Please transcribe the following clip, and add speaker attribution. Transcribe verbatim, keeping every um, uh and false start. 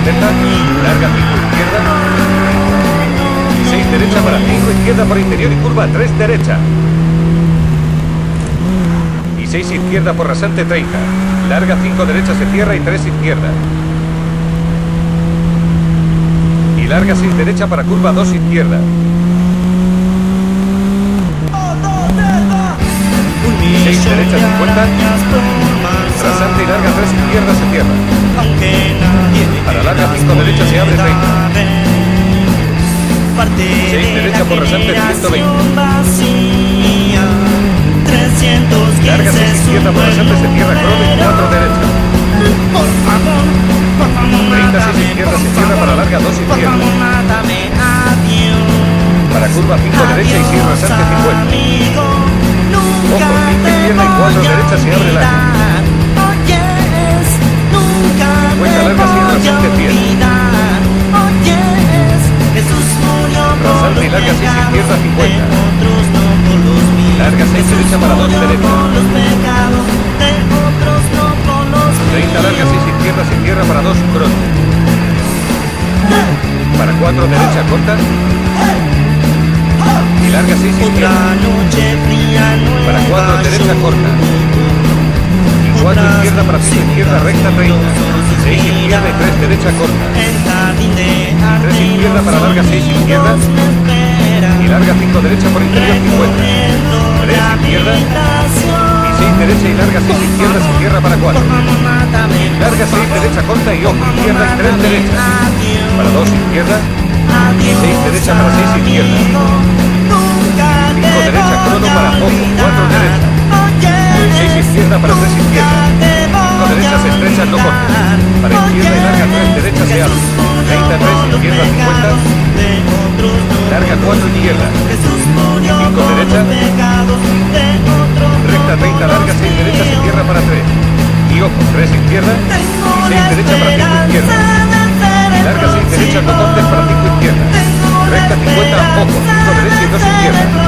Speaker 1: setenta, larga cinco izquierda. seis derecha para cinco izquierda por interior y curva tres derecha. Y seis izquierda por rasante treinta. Larga cinco derecha se cierra y tres izquierda. Y larga seis derecha para curva dos izquierda. seis derecha cincuenta. Rasante y larga tres izquierda se cierra. Para larga cinco derecha se abre treinta. seis derecha por rasante ciento veinte. Larga seis izquierda por rasante se cierra crono y cuatro derecha. treinta seis izquierda se cierra para larga dos izquierda. Para curva cinco derecha y seis rasante cincuenta. Ojo, cinco izquierda y cuatro derecha se abre larga. cincuenta larga seis rasante cien. Rasante y larga seis izquierda cincuenta. Larga seis derecha para dos derecha. treinta larga seis izquierda se cierra para dos crono. Para cuatro derecha corta. Y larga seis izquierda. Para cuatro derecha corta. Y cuatro izquierda para cinco izquierda recta treinta. seis izquierda y tres derecha corta. tres izquierda para larga seis izquierda. Y larga cinco derecha por interior cincuenta. tres izquierda. Y seis derecha y larga seis izquierda se cierra para cuatro. Larga seis derecha corta y ojo izquierda y tres derecha. Para dos izquierda. Y seis derecha para seis izquierda. cinco derecha crono para ojo cuatro derecha. seis izquierda para tres izquierda. cinco derechas estrechas no cortas. Para izquierda y larga tres derecha se abre. treinta tres izquierda cincuenta. Larga cuatro izquierda. cinco derecha. Recta treinta larga seis derecha se cierra para tres. Y ojo tres izquierda. Y seis derecha para cinco izquierda. Larga seis derecha no cortes para cinco izquierda. Recta cincuenta ojo cinco derecha y dos izquierda.